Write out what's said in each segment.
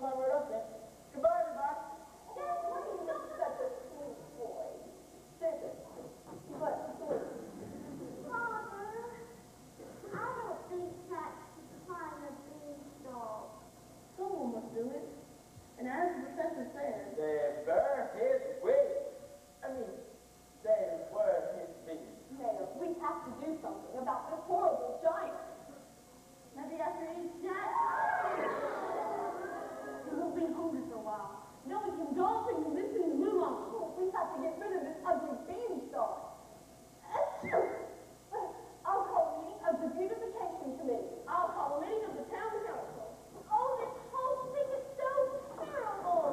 climb right up there. Goodbye, everybody. Dad, what are you not such a sweet boy? Listen, what? Father, I don't think Jack should climb a beanstalk. Someone must do it. And as the professor says, They were his way. I mean, they were his babies. Mayor, we have to do something about this horrible giant. Maybe after each Jack, we won't be hungry for a while. No, we can golf and listen to move on. We have to get rid of this ugly beanstalk. I'll call a meeting of the beautification committee. I'll call a meeting of the town council. Oh, this whole thing is so terrible.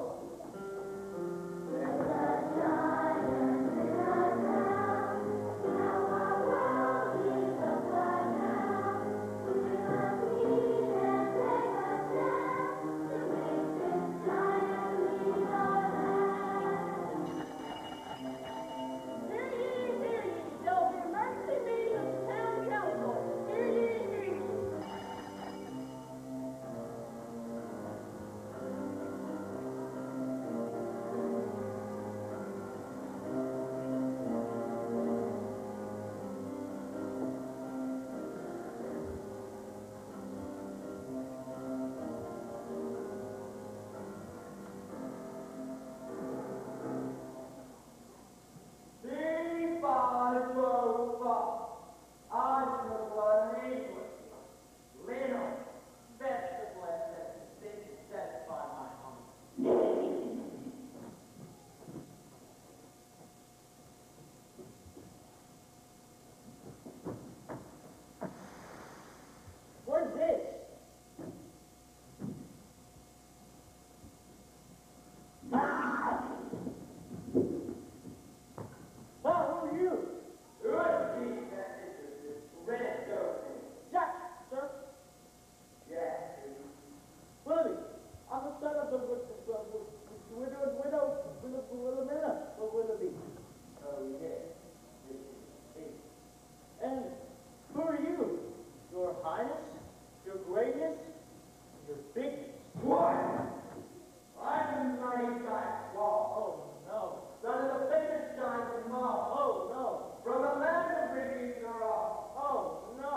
What's this? Who are you? Jack, sir. Willoughby, I'm the son of the widow Wilhelmina Willoughby. And who are you? Your Highness? Your Greatness? Your Bigness? Oh, no. Oh, no. Oh, no.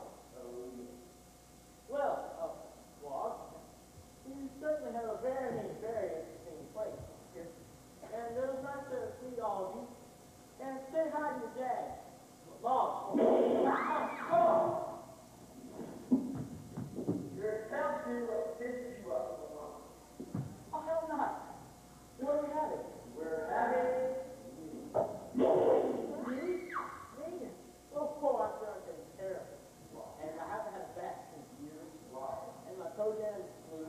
Well, Wog, you certainly have a very interesting place here. And it was nice to meet all of you. And say hi to your dad. Log. Oh, hell not. What are we having? Meeting. Oh, poor, I'm getting terrible. And I haven't had a bath since years. And my toe down is blue.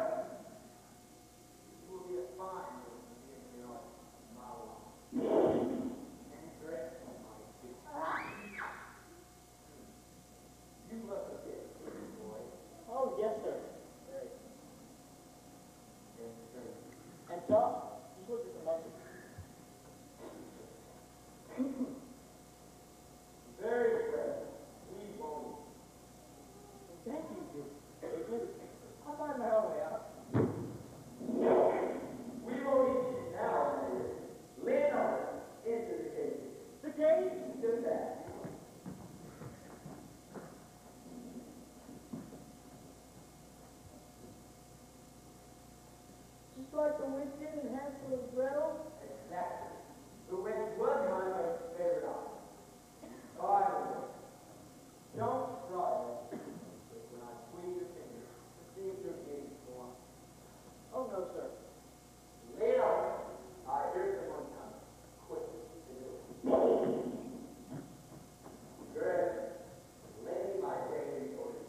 Oh, yes, sir. Very. And Doc, just look at the muscle. Very well. We won't. Thank you, I'll find my own way out. We won't eat you now, Mayor. Lean on it into the cage. The cage? Do that. Just like the witch did in Hansel and Gretel? Exactly. The witch was my most favorite option. By the way, don't try that when I squeeze your finger to see if your game's formed. Oh, no, sir. Lean on it. I hear someone coming. Quick. Good. Lay my daily orders.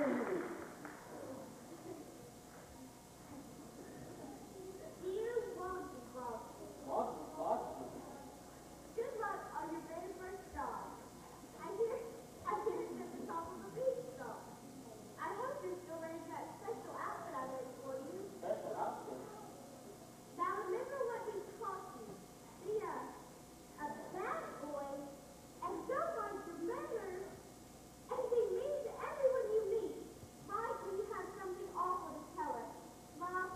You won't be Boston. Boston. Good luck on your very first job. I hear it's at the top of a beanstalk. I hope you're still wearing that special outfit I made for you. Special outfit. Now remember what we taught you. Be a bad boy and don't mind your manners and be mean to everyone you meet. Mike, when you have something awful to tell us. Mom.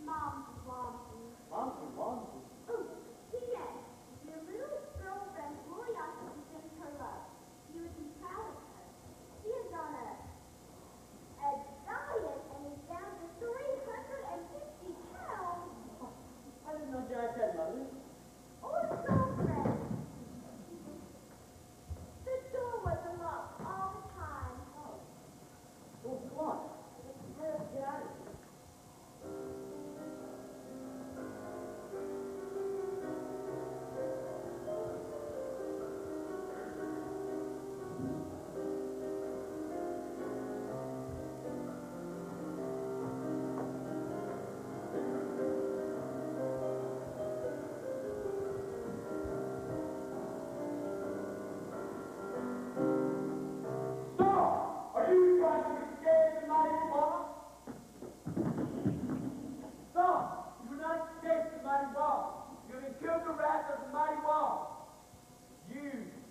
Oh, P.S. Your little girlfriend, Curiosity, sends her love. You would be proud of her. She is on a diet and is down to 350 pounds. I didn't know Jack had mother. Or girlfriend. The door was unlocked all the time. Well, come on. Let's get out of here. Stop! Are you trying to escape the mighty wall? Stop! You will not escape the mighty wall. You have killed the wrath of the mighty wall. You.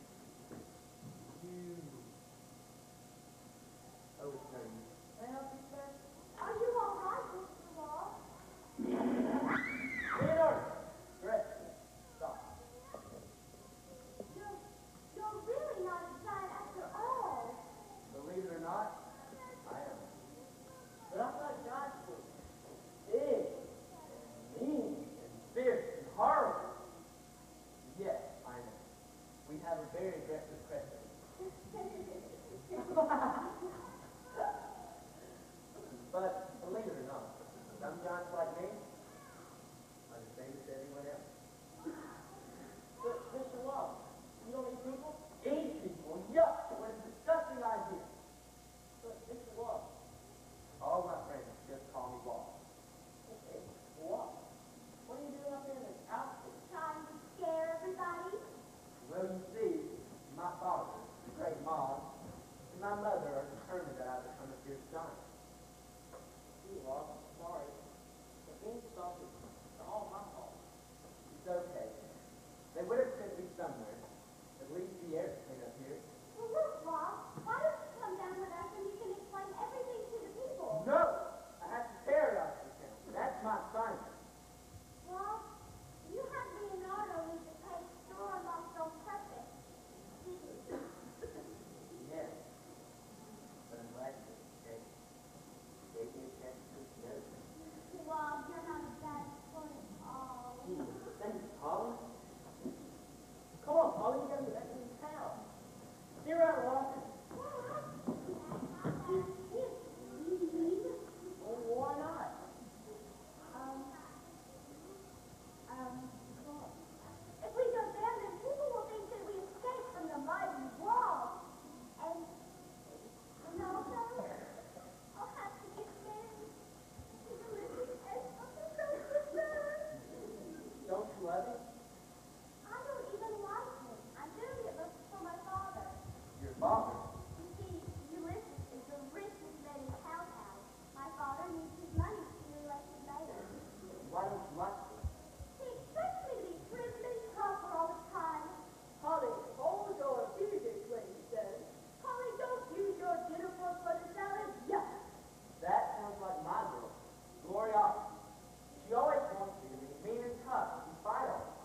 Oh, it's no use. May I help you, sir? Are you all right, Mr. Wall? Theodore! Correct. Stop. You're really not a giant after all. Believe it or not, I am. But I'm not God's fool. Big, mean, And fierce and horrible. Yes, I am. We have a very aggressive president. But believe it or not, some giants like me are the same as everyone else. but Mr. Law, you don't eat people? Eat people, yuck! What a disgusting idea. But Mr. Law, All my friends just call me Walt. okay, what? What are you doing up there in this outfit? Trying to scare everybody. Well, you see, my father, the great Mom, and my mother are determined that I become a fierce giant. You Law, sorry. The Beanstalk is all my fault. It's okay. They would have sent me somewhere. At least the air's clean up here. Well, look, Rob, why don't you come down with us and you can explain everything to the people? No! I have to terrorize the town. That's my assignment. Rob, you have Leonardo leave the place store unlocked on purpose. Yes. But I'm glad you escaped. Gave me a chance to know. Rob, you're not a bad boy at all. Thanks, Polly. Come on, Polly, you gotta get back in town. See you around, Walker. Well, why not? If we go there, then people will think that we escaped from the mighty wall. And also, I'll have to get married to the living as Uncle Joseph. Don't you love it? I don't even like him. I'm doing it for my father. Your father. You see, Ulysses is the richest man in Cowtown. My father needs his money to elect his mayor. Why don't you like it? He expects me to be prim and proper all the time. Polly, hold your music, lady says. Polly, don't use your dinner fork for the salad. Yuck. That sounds like my girl, Gloria. She always wants me to be mean and tough and fight on.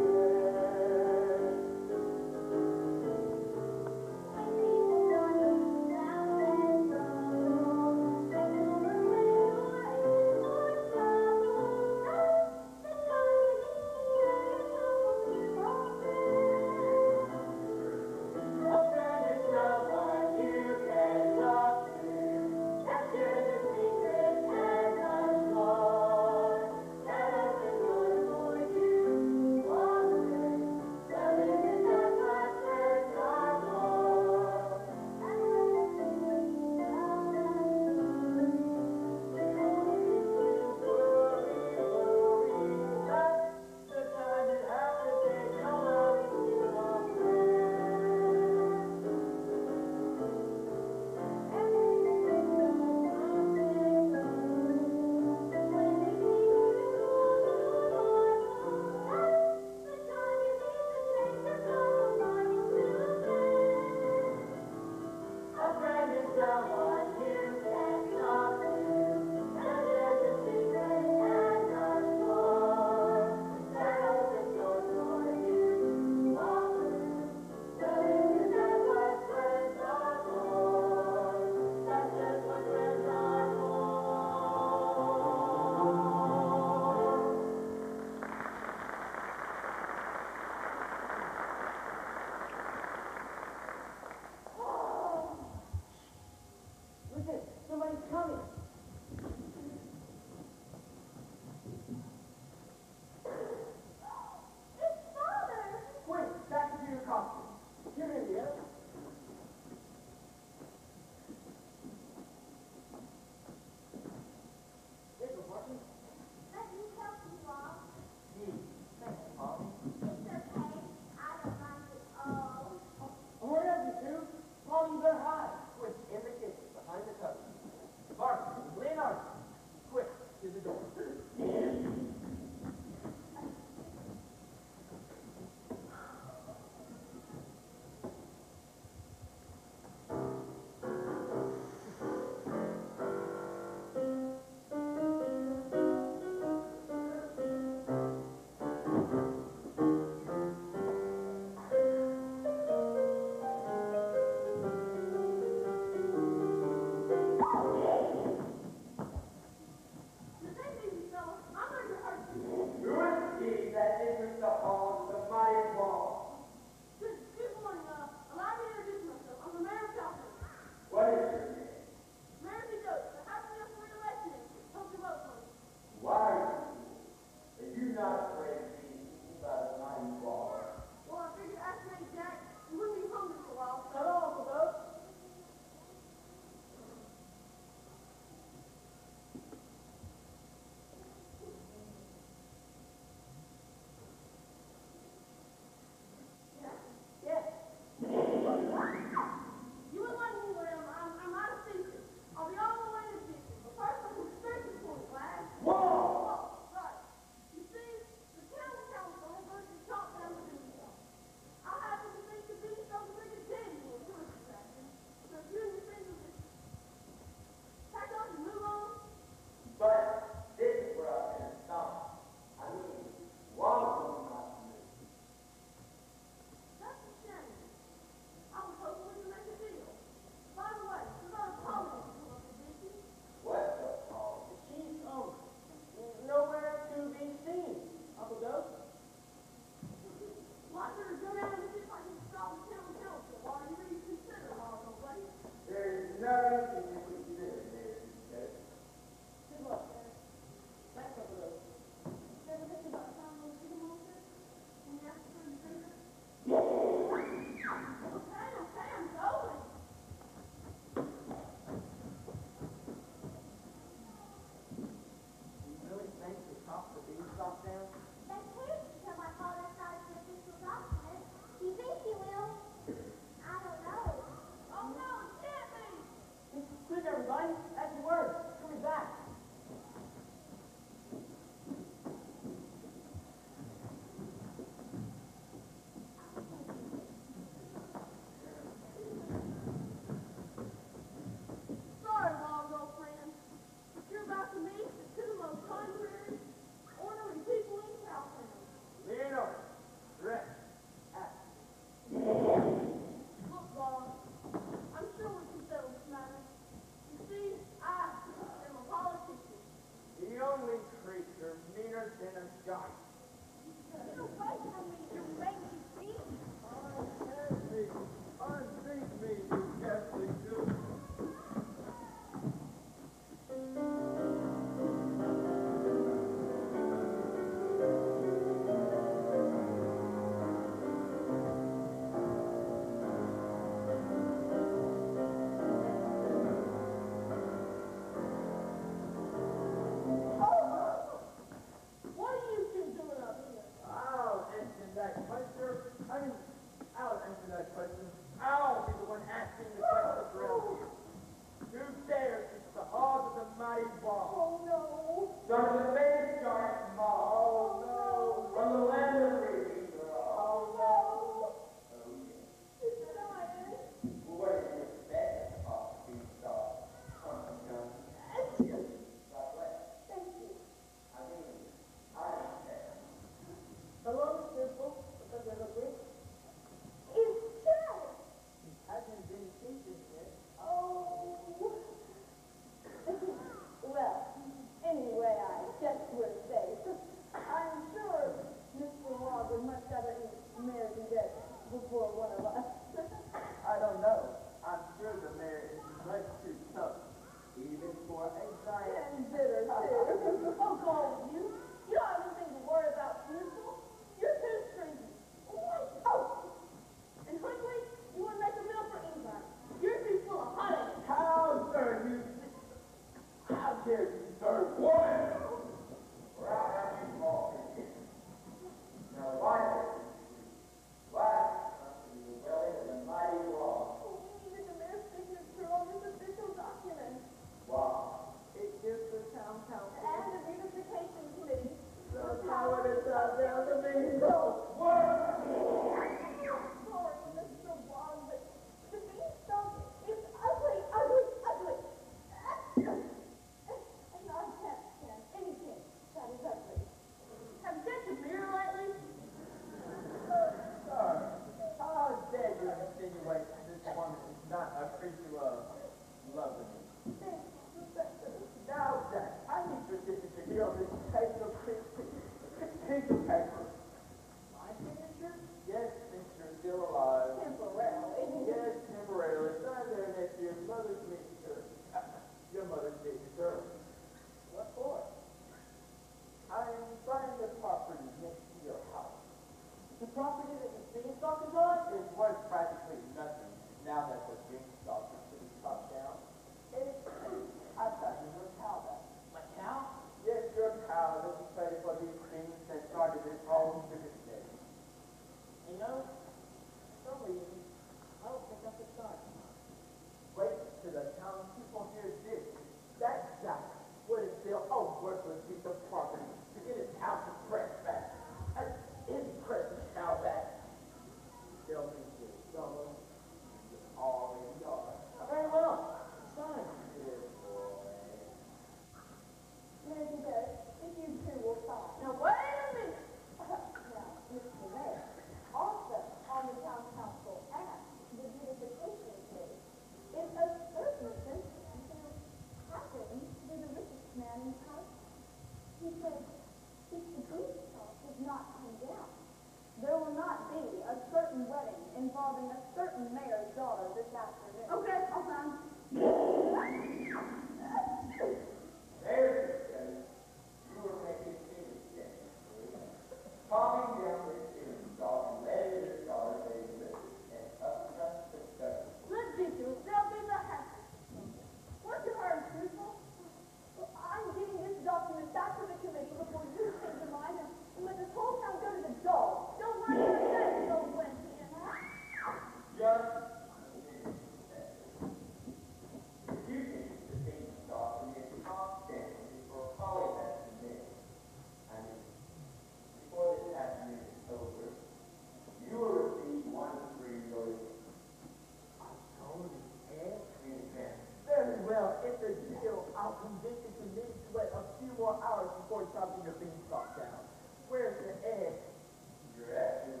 I'll convince you to need to wait a few more hours before chopping your beanstalk down. Where's the egg? Your egg?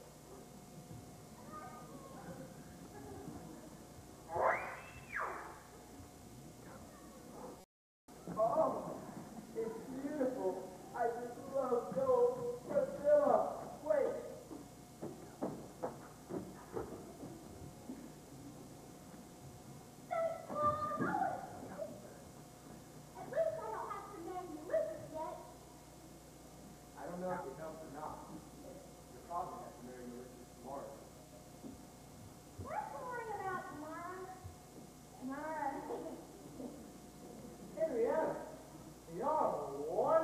Oh, it's beautiful. I just love gold. Priscilla, wait. Thanks, Mom. At least I don't have to marry Ulysses yet. I don't know if it helps or not. Your father has to marry Ulysses tomorrow. What's worrying about tomorrow? Tomorrow. Henrietta, you're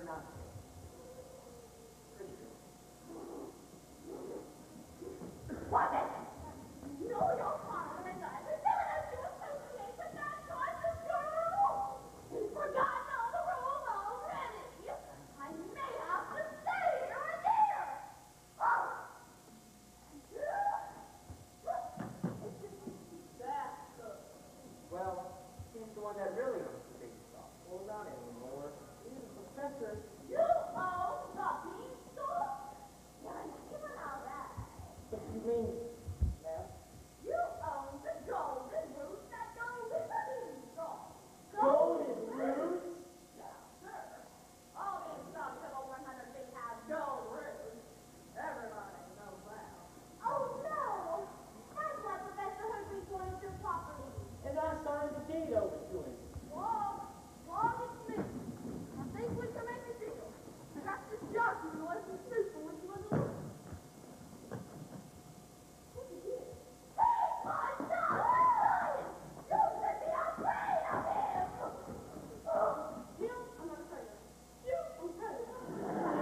not sure. Pretty sure. What is it? No, your father and I are telling us to associate with that gorgeous girl. He's forgotten all the rules already. I may have to stay here a year. Oh! That's good. Well, he's the one that really owns the Beanstalk. Well, not anymore. He's a professor. You own the beanstalk? You're not even all right. What do you mean, ma'am? You own the golden roots that go with the beanstalk. Golden roots? Yes, sir. All beanstalks of over 100 feet have gold roots. Everybody knows that. Oh no! That's why Professor Hercules wanted your property. And I signed the deed over to him. Long it's me. I think we can make a deal. Perhaps this jockey will let us snoop when she was a little. What's it here? He's my son! You should be afraid of him! Him? I'm not afraid of him. You? I'm afraid of him.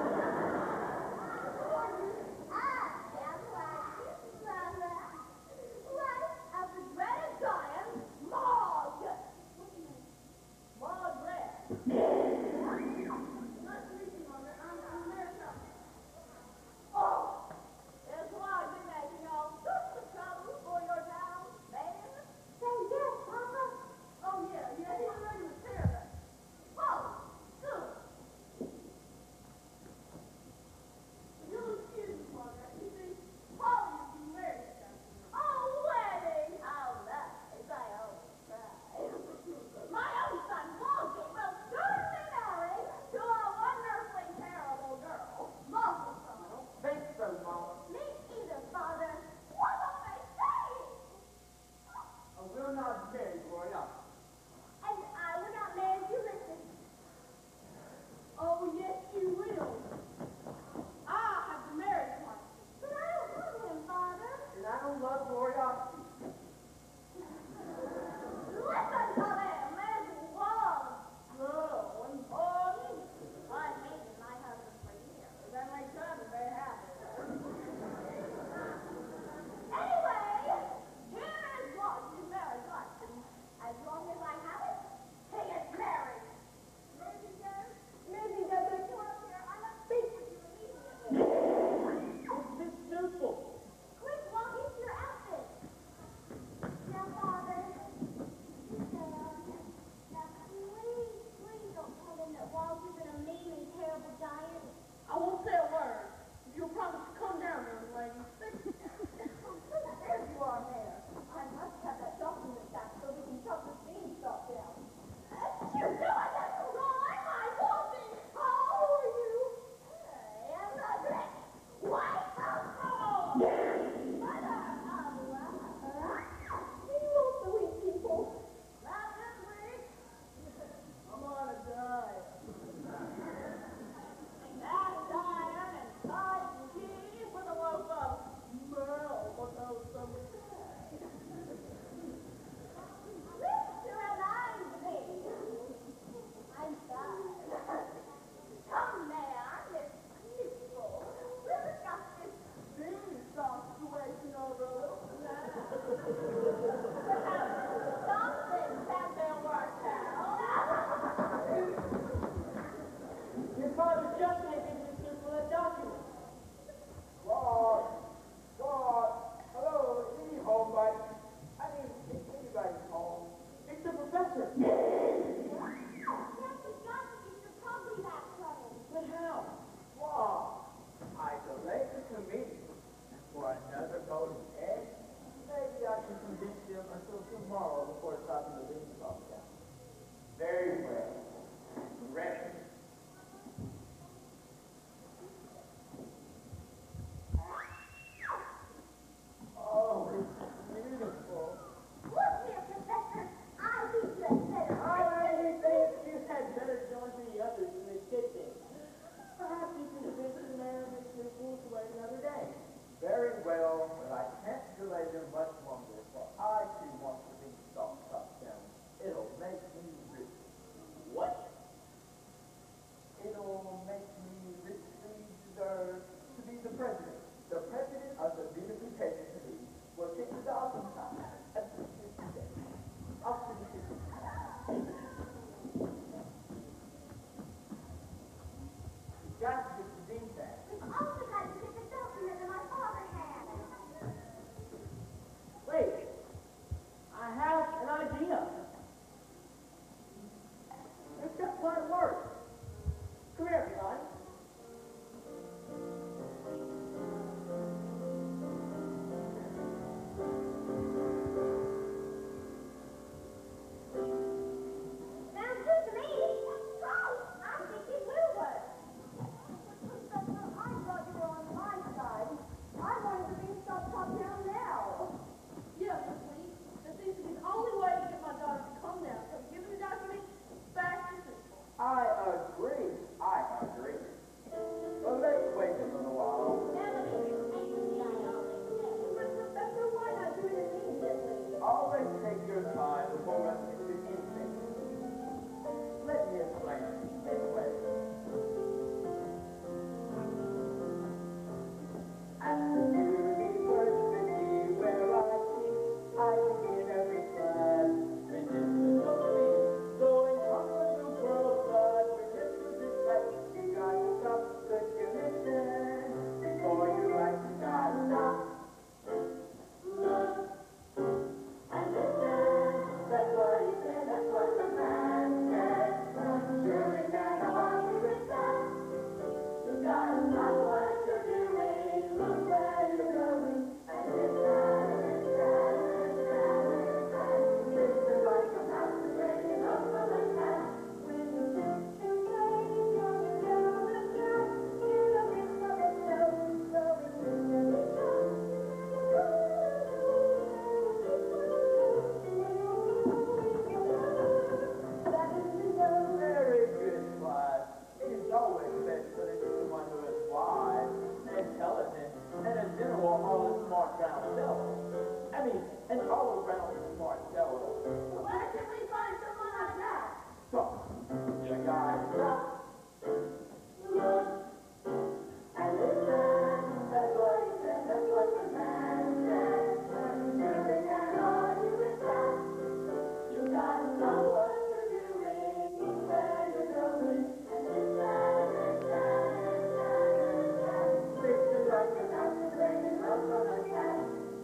Of the dreaded giant, Mog! Margaret. Nice to meet you, Margaret. I'm America. Oh, it's like you're making all sorts of trouble for your town, man. Say yes, Papa. Oh, yeah, he's a regular terrorist. Oh, good. You'll excuse me, Margaret. You see, Paul used to be married this afternoon. Oh, wedding! How nice. I always cry. My own son, Walter, will certainly marry to a wonderfully terrible girl. Marvel's son. Think so, Mama. Me either, Father. What are they saying? I will not marry Gloria. And I will not marry Ulysses. Oh, yes, you will. I have the marriage one. But I don't love him, Father. And I don't love Gloria. Listen to them, there's one girl important. I hated my husband for years, and they couldn't be happy. Anyway, here is what you married license. As long as I have it, he is married. Lizzie doesn't come up here. I must speak with you immediately. It's Miss Snooples. Quick, Wong, into your outfit. Cello. I mean, an all-around smart cello. Where can we find someone like that? So, you gotta stop, look, and listen. That's what he said, that's what the man said. Music can't argue with that. You gotta know what you're doing, where you're going, and listen. Listen like a house is ringing up from a cat.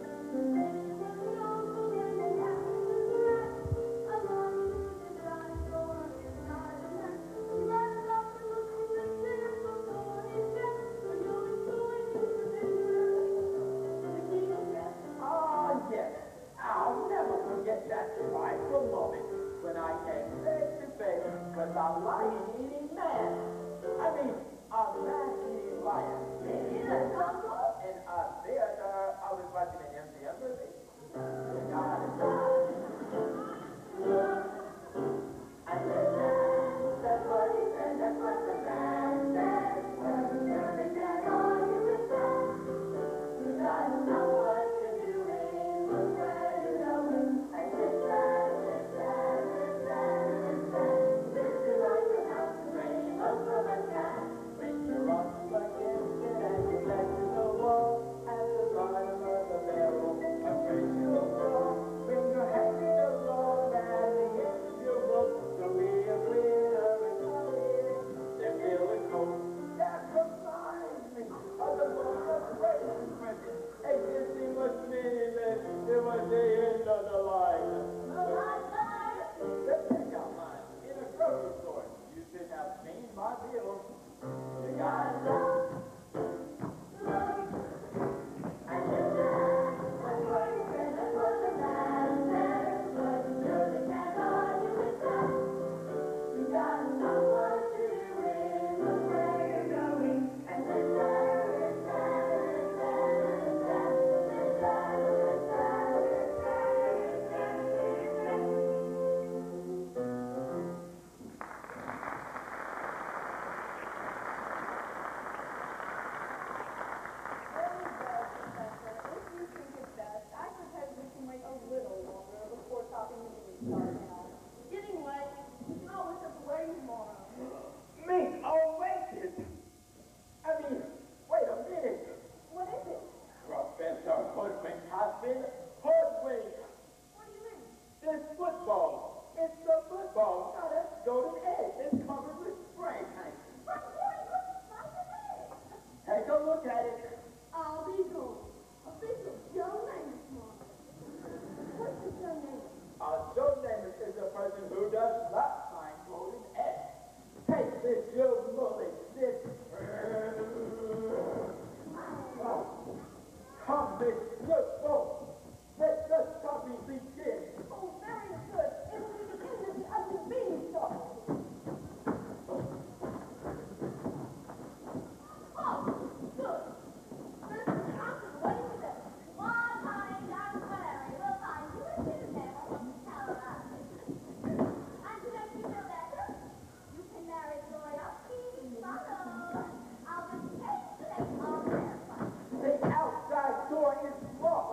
Oh, yes. I'll never forget that delightful moment when I came face to face with a lion-eating man. I mean, a man-eating lion. In a jungle? In a theater. I was watching an MGM movie. You gotta stop. Look. And listen. That's what he said. That's what the man said. Music can't argue with that. You gotta know what you're doing, where you're going, and listen. Listen like a house is ringing up from a cat. When you're up against it and you're back to the wall, at the bottom of the barrel, afraid you'll fall. When you're hanging alone and the end of your rope, to be a winner and come in, they're feeling cold. That reminds me of the most upgraded prison. Existing was meaningless. It was the end of the line. The pickup line in a grocery store. You should have seen my bills. You gotta stop. Look. And listen. That's what he said. That's what the man said. But music can't argue with that. You gotta know what you're doing, look where you're going, and listen. Me? Oh, wait it. I mean, wait a minute. What is it? Professor Hoodwink has been hoodwinked. What do you mean? This football. It's the football, not a golden egg. It's covered with spray paint. But boy, what's like the head? Take a look at it. I'll be going. Official Joe Namath, Mom. What's the Joe Namath? A Joe Namath is a person who does not find golden eggs. Take this, you bully. This. Come, this. Look, folks. Let the stopping begin. Oh, very good. It will be the industry of the Beanstalk. Oh, good. Listen, I've been waiting for this. One honey, young Larry will find you a dinner table from Tuscaloosa. And to make you feel better, you can marry Gloria tomorrow. I'll just take the next on there. The outside door is locked.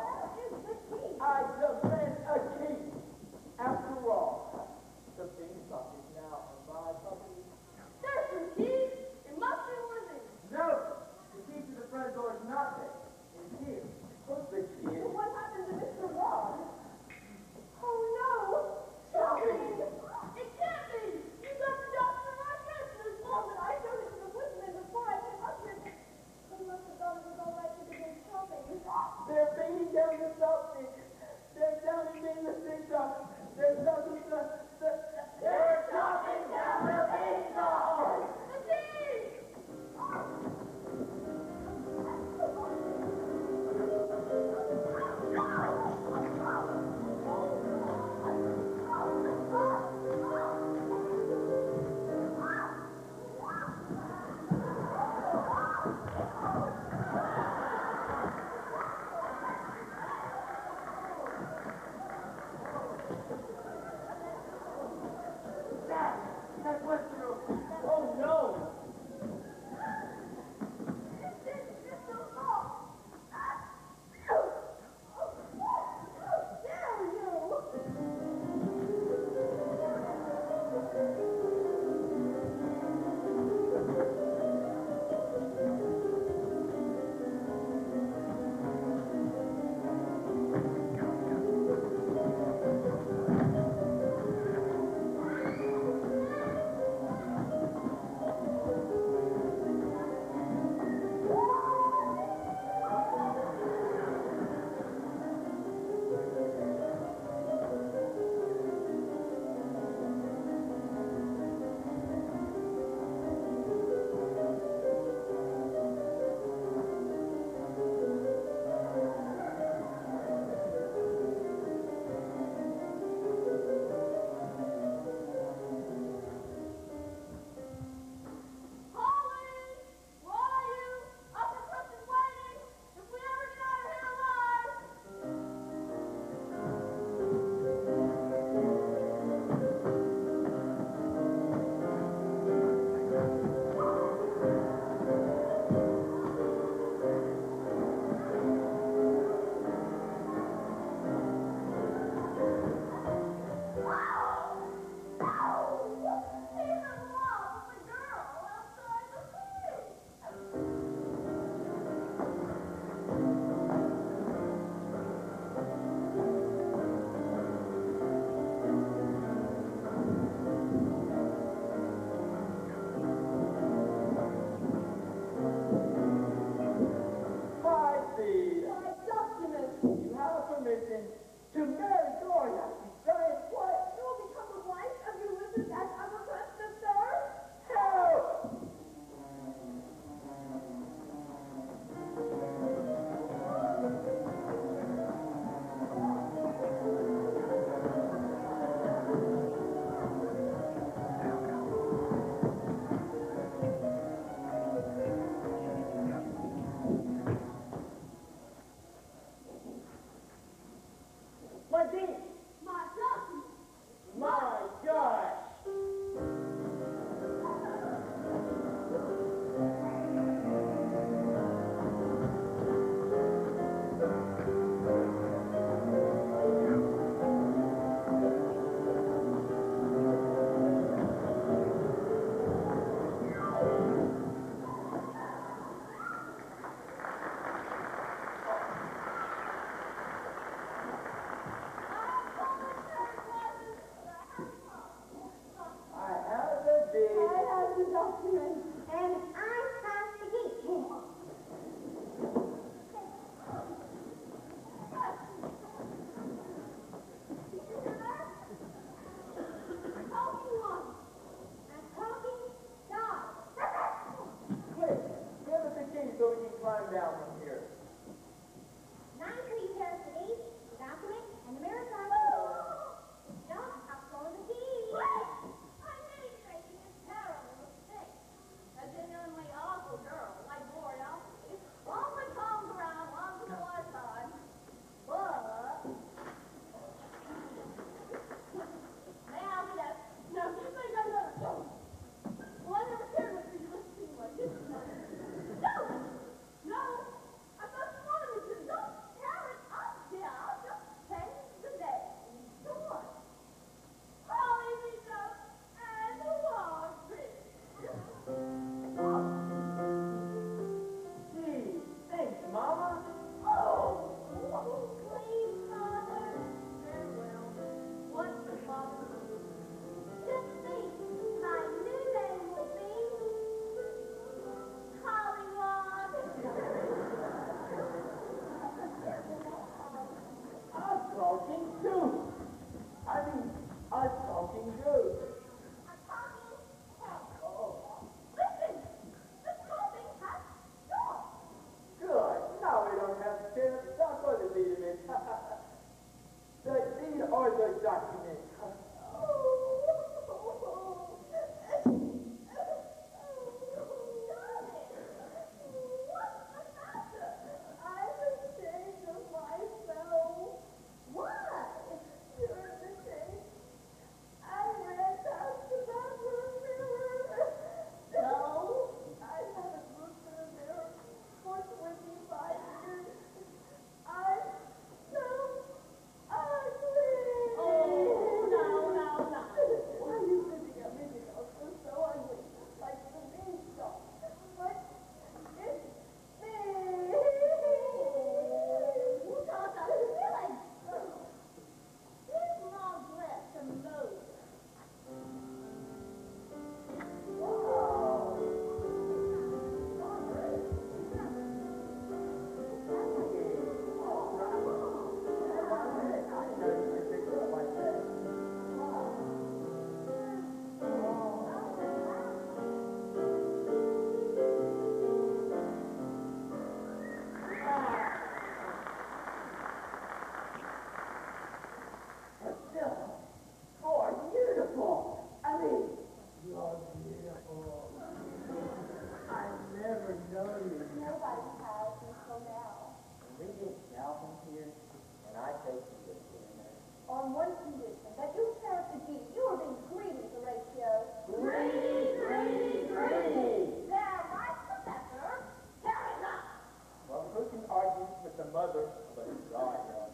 mother of a dry one.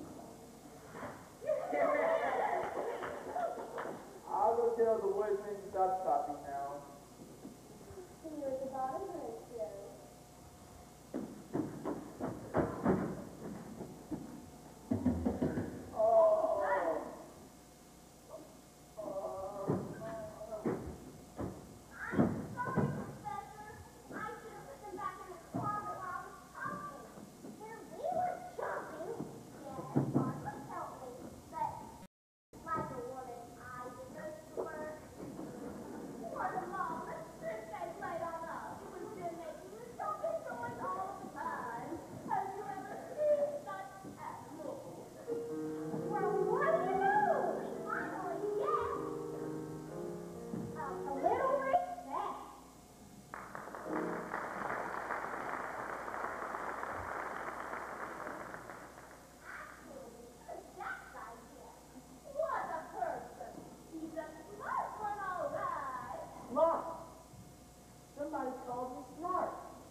I'll go tell the woodsman to stop stopping now. See you at the bottom of the show. Smart! Somebody called me smart.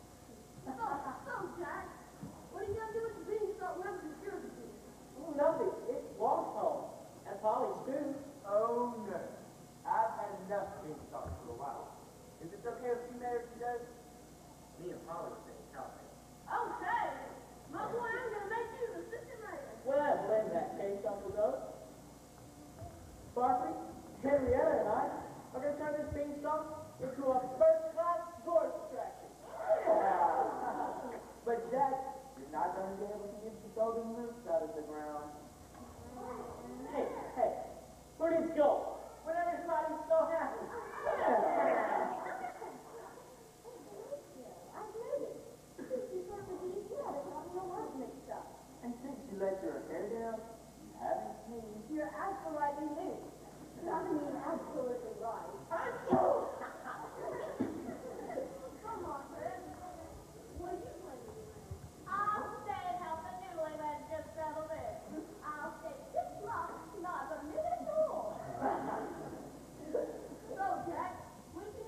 Jack, what are you going to do with the Beanstalk weapon security team? Oh, nothing. It's Walt's home. And Polly's too. Oh, no. I've had enough Beanstalk for a while. Is it okay if you marry today? Me and Polly are saying cowboy. Okay. My boy, I'm going to make you the assistant mayor. Well, blame that case, Uncle Doug. Sparkly, Henrietta and I are going to turn this Beanstalk into a first-class tourist attraction. But Jack, you're not going to be able to get the golden roof out of the ground. Hey, where did it go? When everybody's so happy. I've noticed. You sort of beat you out of having your work mixed up. And since you let your hair down, you haven't changed. You're absolutely new. I mean, absolutely right. Come on, Fred. What are you planning to do? I'll stay and help the newlyweds just settle in. I'll stay 6 months, not a minute more. So, Jack, we can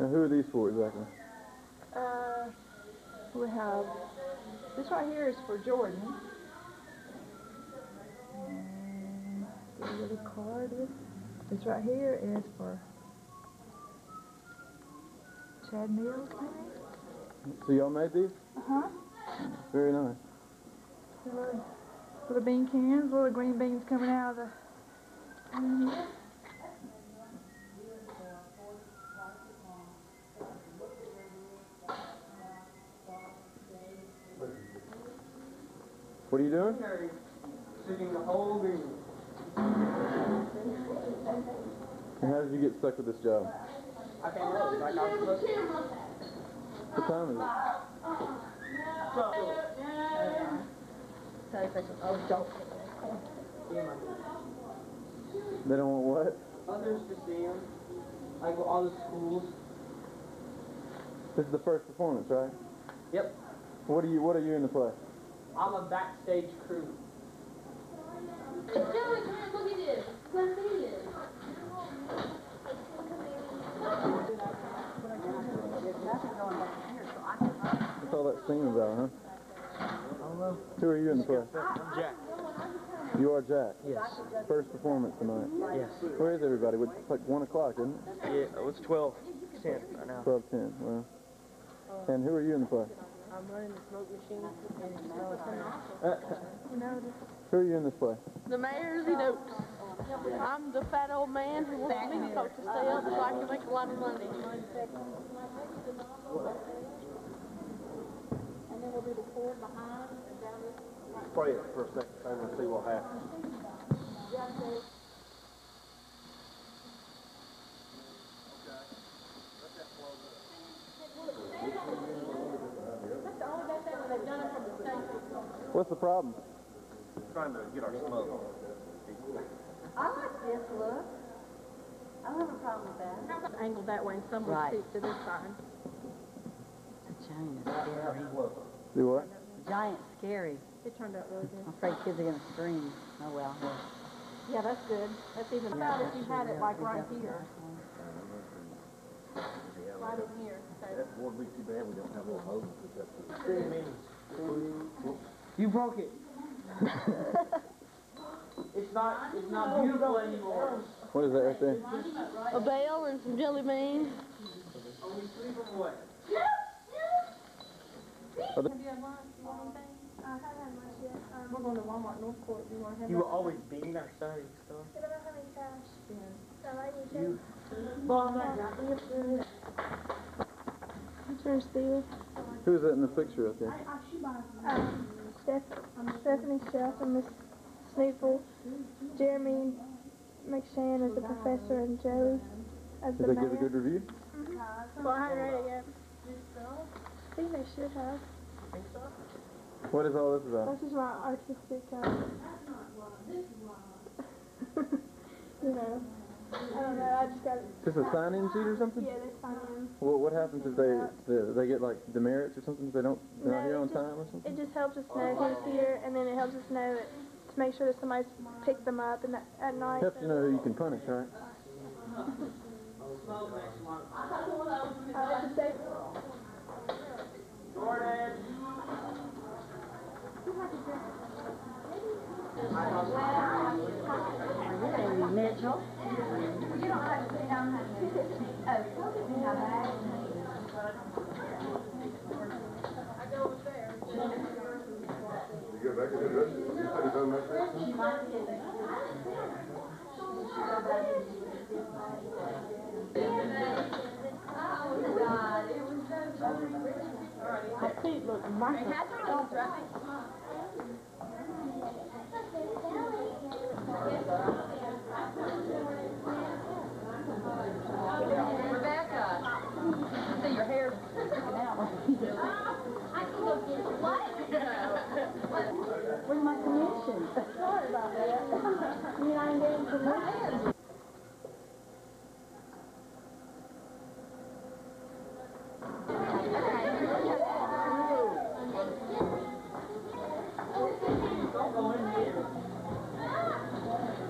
Now, who are these for exactly? We have, this right here is for Jordan. And the little card with, this right here is for Chad Mills, maybe? So y'all made these? Uh-huh. Very nice. Little bean cans, little green beans coming out of the... What are you doing? Sitting the whole bean. And how did you get stuck with this job? I can't know. Like I was supposed to. What time is it? They don't want what? Others to see them. Like all the schools. This is the first performance, right? Yep. What are you in the play? I'm a backstage crew. Hey, Joey, come here, look at this. Come see it. What's all that singing about, huh? Who are you in the play? I'm Jack. You are Jack? Yes. First performance tonight? Yes. Where is everybody? It's like 1 o'clock, isn't it? Yeah, it's 12:10 right now. 12:10, well. And who are you in the play? I'm running the smoke machine and Who are you in this play? The mayor's he notes. I'm the fat old man who wants me to stay up so I can make a lot of money. And then we'll do the cord behind and down this. Pray it for a second, and we'll see what happens. What's the problem? Trying to get our smoke. I like this look. I don't have a problem with that. Angled that way and some will stick to this side. The giant is scary. Do what? Giant scary. It turned out really good. I'm afraid kids are going to scream. Oh well. Yeah, that's good. That's even better if you had it like right here. Right in here. Okay. That would be too bad we don't have a little hose to put that You broke it. It's not beautiful anymore. What is that right there? A bell and some jelly beans. Are we sleeping away? Are they- Have you had lunch? You want anything? I haven't had much yet. We're going to Walmart North Court. Do you want to have You will always being our study stuff. I don't have any cash. So I need You. Here's Steve. Who's that in the picture up there? Stephanie Shelf and Miss Sneefel. Jeremy McShann is the professor and Joey as Did the they give a mayor. good review? Well, I haven't read it yet. I think they should have. What is all this about? This is my artistic, you know, I don't know, I just got it. Just a sign-in sheet or something? Yeah, they sign in. Well, what happens if they get like demerits or something? If they're not here on time or something? It just helps us know who's here, and then it helps us know that, to make sure that somebody's picked them up and that, at night. Helps you know who you can punish, right? Jordan. Mitchell. You go back and do this? You put it on my My feet look microscopic. Rebecca, I see your hair's sticking out. I can go get it. What? Where's my commission? Sorry about that. You mean I ain't getting permission?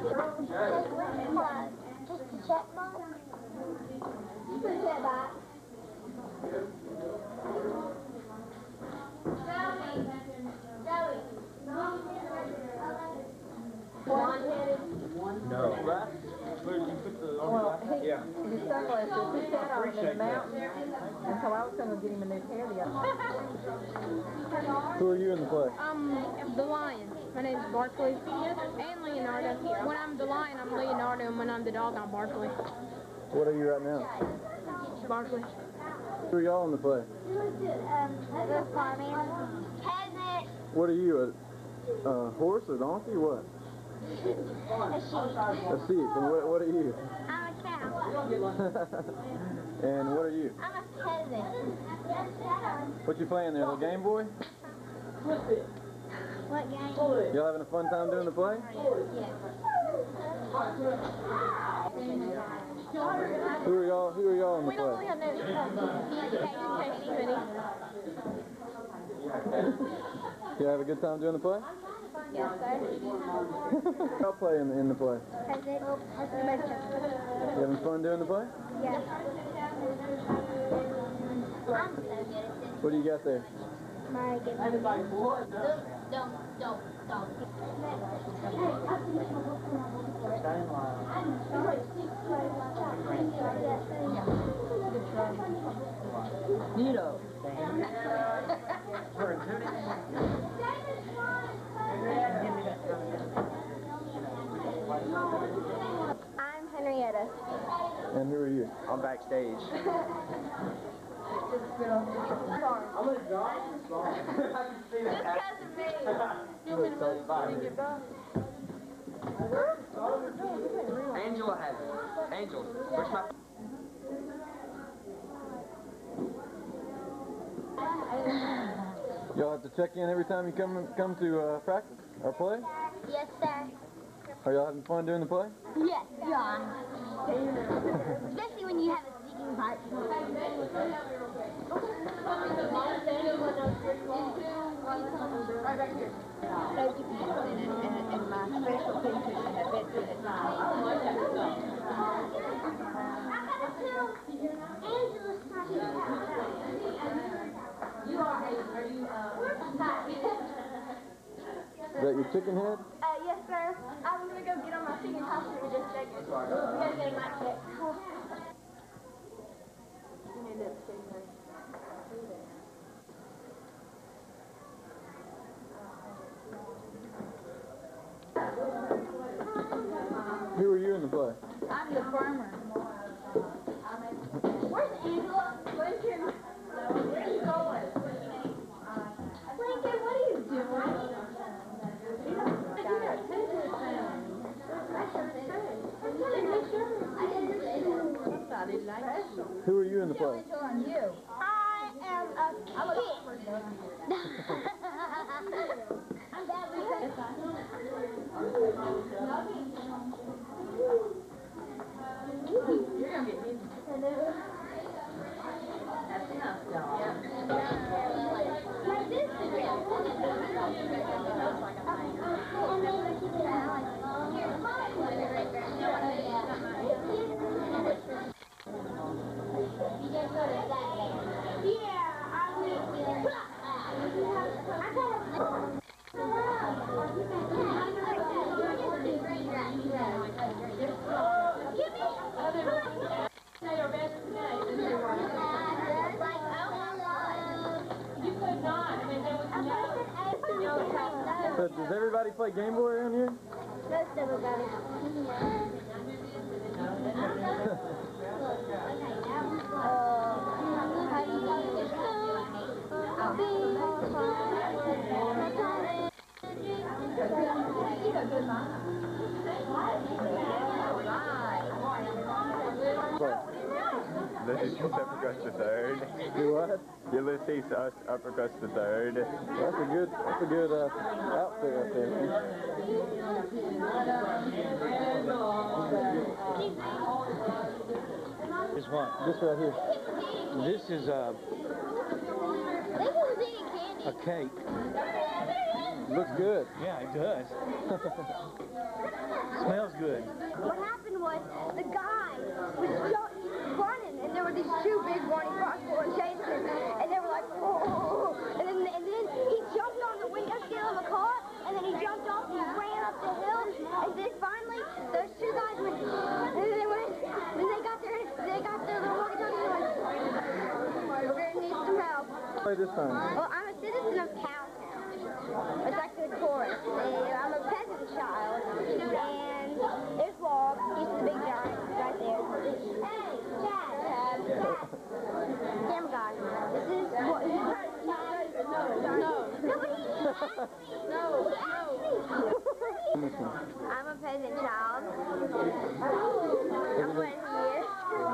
Just a check mark? You put that back. the mountain, and so I was going to get him a new pair the other Who are you in the play? The lion. My name's Barkley and Leonardo. When I'm the lion, I'm Leonardo, and when I'm the dog, I'm Barkley. What are you right now? Barkley. Who are y'all in the play? The farming. Peasant. What are you, a horse, a donkey, what? A sheep. A sheep. And what are you? I'm a cow. And what are you? I'm a peasant. What you playing there, the Game Boy? What game? Y'all having a fun time doing the play? Yes. Who are y'all in the We don't play? really have no You have a good time doing the play? Yes, sir. Y'all play in the play? Peasant. You having fun doing the play? Yes. I'm so good at this. What do you got there? My game. Don't. Nito. I'm Henrietta. And who are you? I'm backstage. Just because of me. Angela has it. Angel, where's my... Y'all have to check in every time you come to practice or play? Yes, sir. Are y'all having fun doing the play? Yes, John. Especially when you have a singing part. Right back here. Safety pants and my special pin cushion that Betsy had made. I gotta tell Angela's Is that your chicken head? yes, sir. I'm gonna go get on my singing costume in just a second. We gotta get a mic check. Who are you in the play? I'm the farmer. Where's Angela? Lincoln. Where are you going? Lincoln, what are you doing? Who are you in the play? I am a kid. I'm That's enough, y'all. Like this is real. So does everybody play Game Boy around here? Most everybody. Ulysses uppercuts the third. Do what? Ulysses uppercuts the third. That's a good outfit right there, man. Is what? This right here. This is a cake. Looks good. Yeah, it does. Smells good. What happened was the guy was running, and there were these two big warning frogs that were chasing him, and they were like, oh, and then he jumped on the window sill of a car, and then he jumped off and ran up the hill, and then finally those two guys went, and then they got their little walkie-talkie and they went, Play this time. Well, I'm a citizen of Cowtown. It's like the chorus. I'm a peasant child. And there's Walt. He's the big giant right there. Hey, Dad. Camera guy. This is what. No. Nobody. No. I'm a peasant child. I'm right here.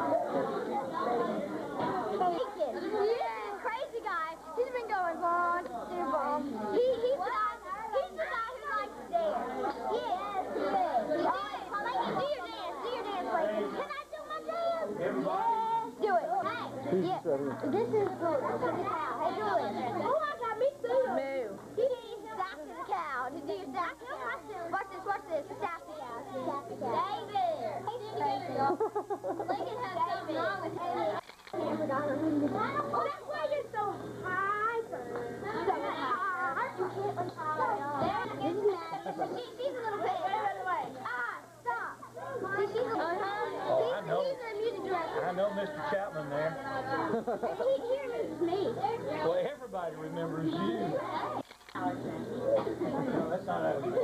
Yeah, crazy guy. He's been going on. He's the guy who likes to dance. Yes, he is. Do your dance, Lincoln. Can I do my dance? Yes, do it. Hey, yeah. This is the cow. Hey, Julie. Oh, I got me too. Moo. He's stacking the cow. Did you stack the cow? Watch this. Stack the cow. David. Lincoln has something wrong with him. That's why you're so hyper. So hard. You can't let she's a little bit. Stop. She's a little I know. She's the music director. I know Mr. Chapman there. He remembers me. Well, everybody remembers you. No, that's not how we go.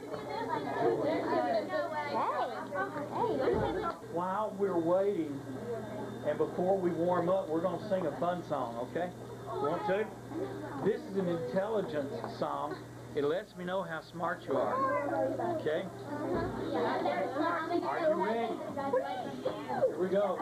While we're waiting, and before we warm up, we're going to sing a fun song, okay? Want to? This is an intelligence song. It lets me know how smart you are, okay? Are you ready? Here we go.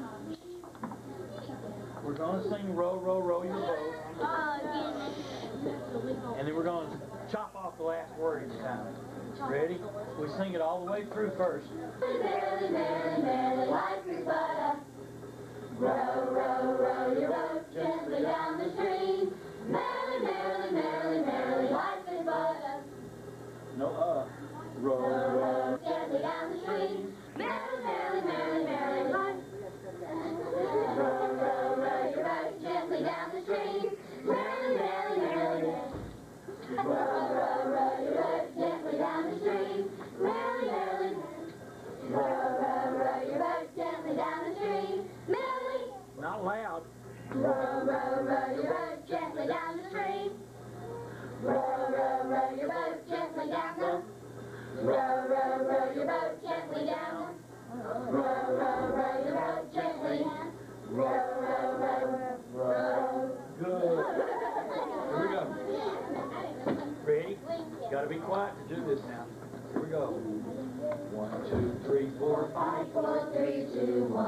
We're going to sing Row, Row, Row Your Boat. And then we're going to chop off the last word each time. Ready? We sing it all the way through first. Merrily, merrily, merrily, life is but a row, row, row your boat gently down the stream. Merrily, merrily, merrily, merrily, life is but a No, row, row. gently down the stream. Merrily, merrily, merrily, merrily, life. Row, row, row your boat gently down the stream. Merrily, merrily, merrily. Row, row, row your boat gently down the stream. Merrily, merrily. Row, row, row your boat gently down the stream. Merrily. Not loud. Row, row, row your boat gently down the stream. Row, row, row your boat gently down the. Row, row, row your boat gently down. Row, row, row your boat gently. Row, row, row, row. Good. Here we go. Ready? Gotta be quiet to do this now. Here we go. 1, 2, 3, 4, 5. 4, 3, 2, 1.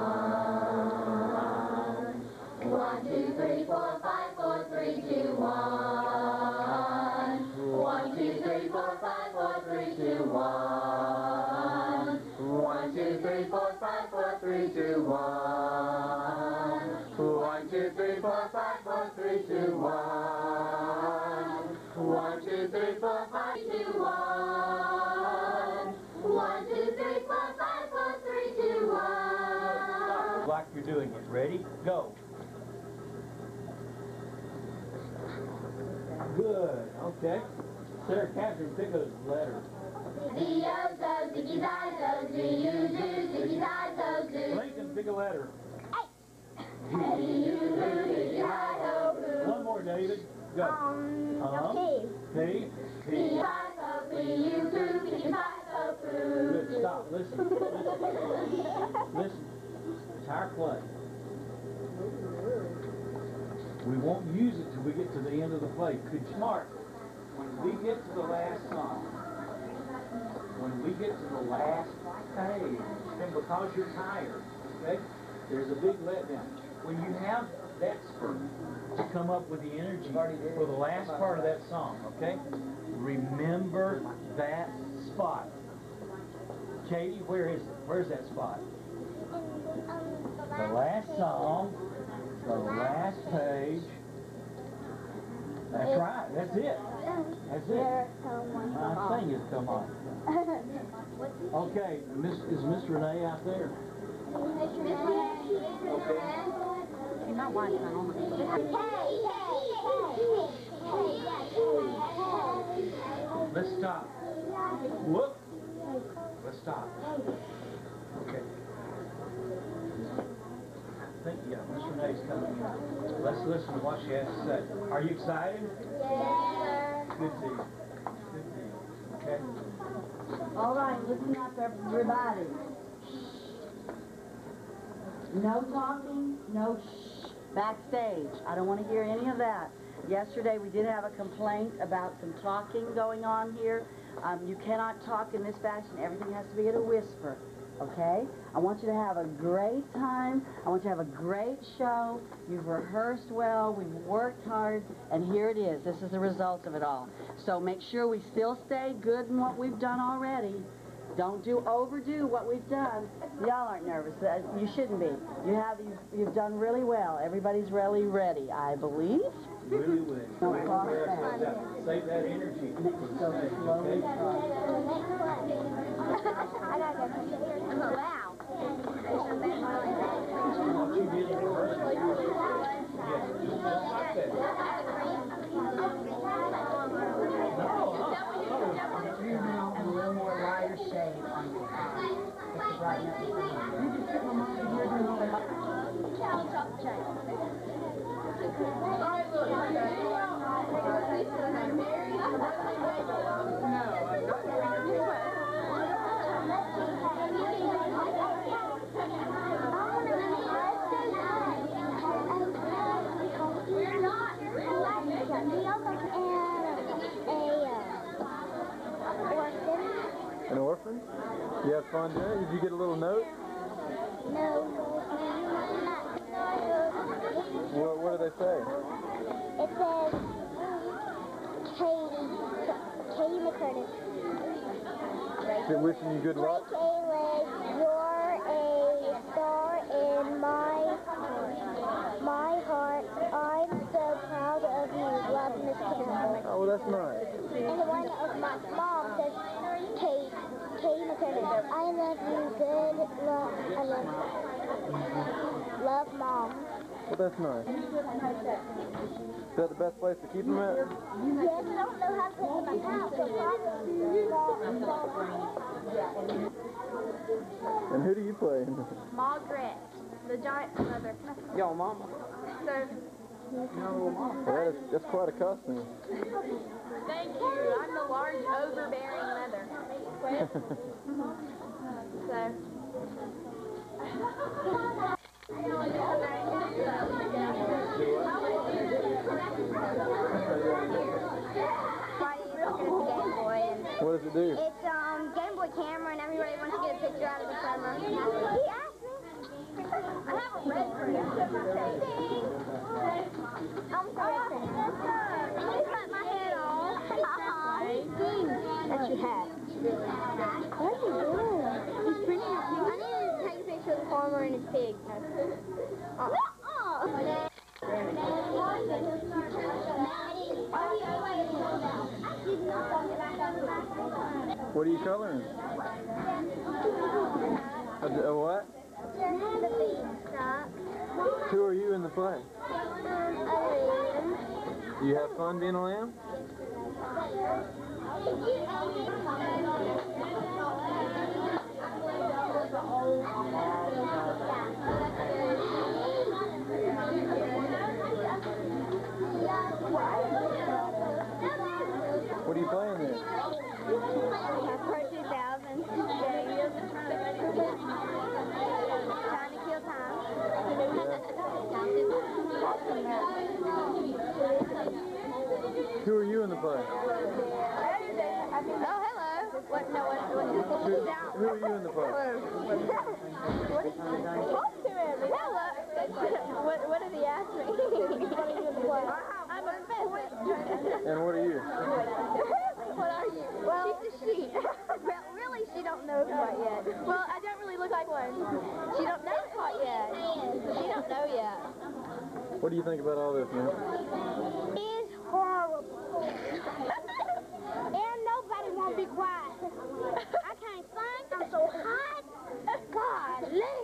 1, 2, 3, 4, 5, 4, 3, 2, 1. 1, 2, 3, 4, 5, 4, 3, 2, 1. 1, 2, 3, 4, 5, 4, 3, 2, 1. 1, 2, 3, 4, 5, 4, 3, 2, 1. 1, 2, 3, 4, 5, 2, 1. 1, 2, 3, 4, 5, 4, 3, 2, 1. Like you're doing it. Ready? Go. Good. Okay. Sarah Catherine, pick a letter. Z-O-zo, ziggy-zai-zo, Z-U-zoo, ziggy-zai-zo, zoo. Lincoln, pick a letter. Hey-you-hoo, ziggy-hi-ho-hoo. One more, David. Go. P. P-hi-ho, P-you-hoo, ziggy-hi-ho-hoo. Good. Stop. Listen. Listen. It's our play. We won't use it till we get to the end of the play. Could you mark? When we get to the last song, when we get to the last page, and because you're tired, okay, there's a big letdown. When you have that spurt to come up with the energy for the last part of that song, okay, remember that spot. Katie, where is it? Where's that spot? The last song, the last page. That's right. That's it. That's it. My thing has come on. Okay. Is Miss Renee out there? Okay. My wife's not on. Let's stop. Whoop. Let's stop. Okay. I think, yeah, Miss Renee's coming in. Let's listen to what she has to say. Are you excited? Yeah. Good to see you. Good to see you. Okay? All right, listen up, everybody. No talking, no shh. Backstage. I don't want to hear any of that. Yesterday we did have a complaint about some talking going on here. You cannot talk in this fashion. Everything has to be at a whisper. Okay? I want you to have a great time. I want you to have a great show. You've rehearsed well. We've worked hard. And here it is. This is the result of it all. So make sure we still stay good in what we've done already. Don't overdo what we've done. Y'all aren't nervous. You shouldn't be. You've done really well. Everybody's really ready, I believe. Really well. Don't talk fast. Save that energy. So slowly. I gotta go. Wow. What you did in rehearsal. Yes, just like that. And a little more lighter shade on your eye. Just to brighten up the color. You just put my mom here doing all that. Challenge off the chain. An orphan? You have fun doing it? Did you get a little note? No. What do they say? It says Katie McCurtis. Is it wishing you good luck? Kaylee, you're a star in my heart. I'm so proud of you. Love, Miss Campbell. Oh, well, that's nice. And the one of my mom says Katie McCurtis. I love you. Good luck. I love you. Love, Mom. Well, that's nice. Is that the best place to keep them at? Yes, I don't know how to put them in my house. And who do you play? Margaret, the giant mother. Yo, mama. So, Well, that's quite a costume. thank you. I'm the large, overbearing mother. So. What does it do? It's Game Boy camera, and everybody wants to get a picture out of the camera. He asked me. I have a red print. I'm sorry. You cut my head off. That's your hat. What are you doing? He's printing a pig. I need to take a picture of the farmer and his pig. What are you coloring? A what? Just the beanstalk. Who are you in the play? A lamb. Do you have fun being a lamb? What are you playing there? Part 2000. Trying to kill time. Who are you in the play? Oh, hello. What? No, what? Who are you in the play? Hello. What did he ask me? I'm a pheasant. And what are you? What are you? Well, she's a sheep. Well, really, she don't know quite yet. Well, I don't really look like one. She don't know quite yet. She don't know yet. What do you think about all this, man? It's horrible. And nobody won't be quiet. I can't sing. I'm so hot. Golly.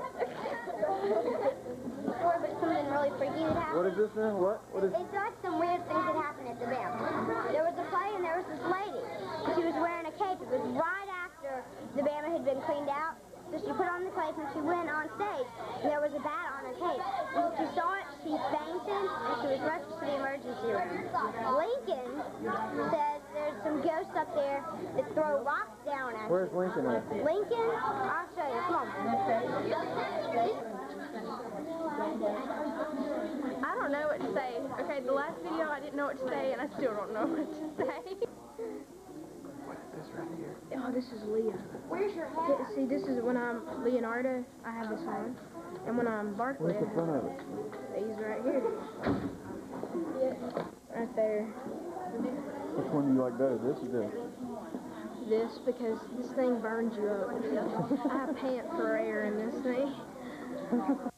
Or if it's something really freaky that happened. What is this now? What is... It's like some weird things that happened at the band. There was a play and there was this lady. She was wearing a cape. It was right after the Bama had been cleaned out. so she put on the case and she went on stage, and there was a bat on her cape. When she saw it, she fainted, and she was rushed to the emergency room. Lincoln said there's some ghosts up there that throw rocks down at you. Where's Lincoln at? Lincoln? I'll show you. Come on. I don't know what to say. Okay, the last video I didn't know what to say, and I still don't know what to say. What is this right here? Oh, this is Leah. Where's your hat? See, this is when I'm Leonardo, I have this on. And when I'm Barkley, Where's the front of it? these right here. Right there. Which one do you like better, this or this? This, because this thing burns you up. I pant for air in this thing.